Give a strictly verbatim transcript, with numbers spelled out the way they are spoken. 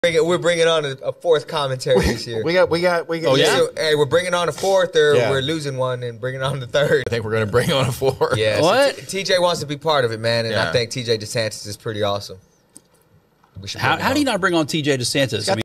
We're bringing on a, a fourth commentary this year. We got, we got, we got. Oh, yeah? So, hey, we're bringing on a fourth, or Yeah. we're losing one and bringing on the third. I think we're going to bring on a four. Yeah. What? So T J wants to be part of it, man, and Yeah. I think T J DeSantis is pretty awesome. We should How, bring him how do you on. not bring on T J DeSantis? I mean,